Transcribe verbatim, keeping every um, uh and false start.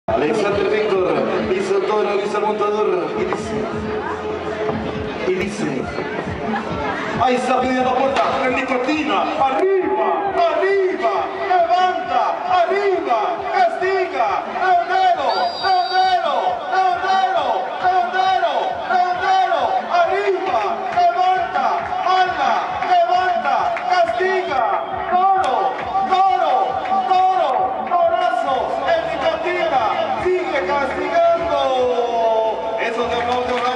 Alexander Víctor, hizo el toro, hizo el montador, y dice, y dice, ahí está pidiendo puerta, en nicotina, arriba, arriba, levanta, arriba, castiga, leonero, leonero, leonero, leonero, leonero, arriba, levanta, manda, levanta, castiga, toro, toro, toro, torazo, en nicotina, sigue castigando. Eso de aplauso.